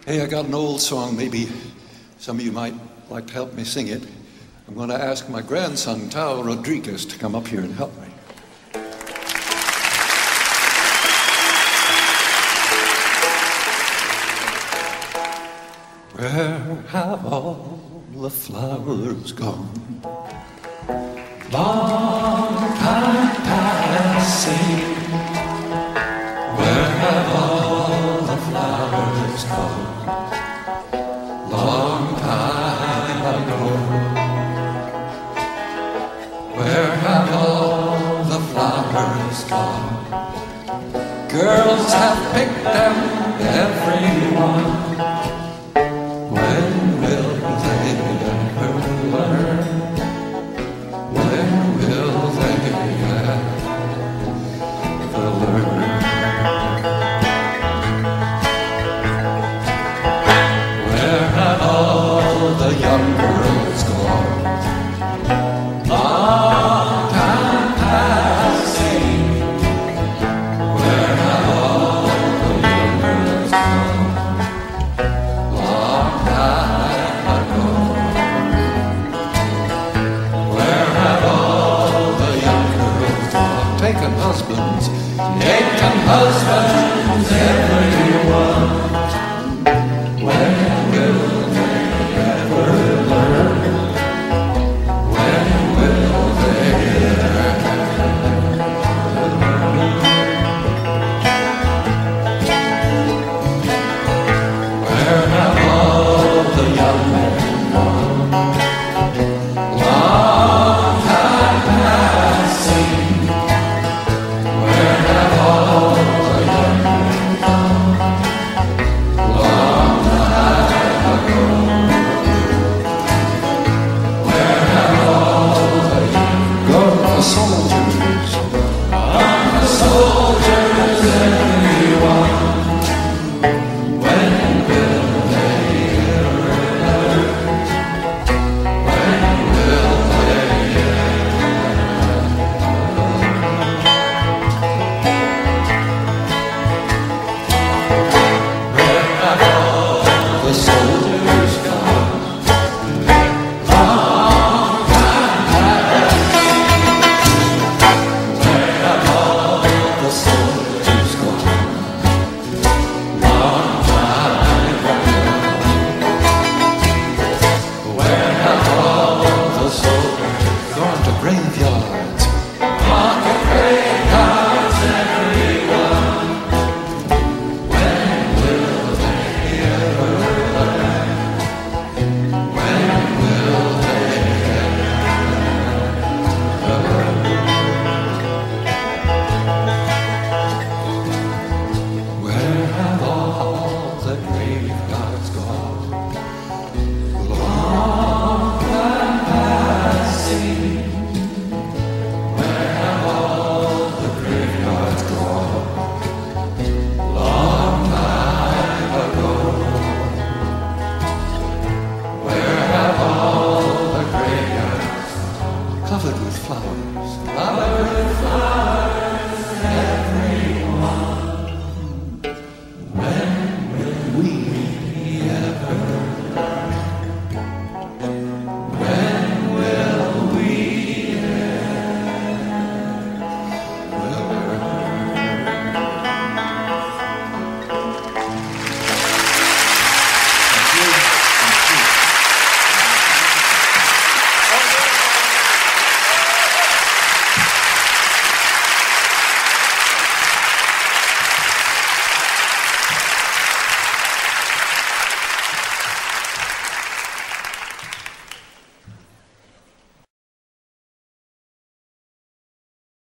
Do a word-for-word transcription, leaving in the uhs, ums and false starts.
Hey, I got an old song. Maybe some of you might like to help me sing it. I'm going to ask my grandson, Tao Rodriguez, to come up here and help me. Where have all the flowers gone? Long time passing. Where have all the flowers gone? Long time ago. Where have all the flowers gone? Girls have picked them, every one.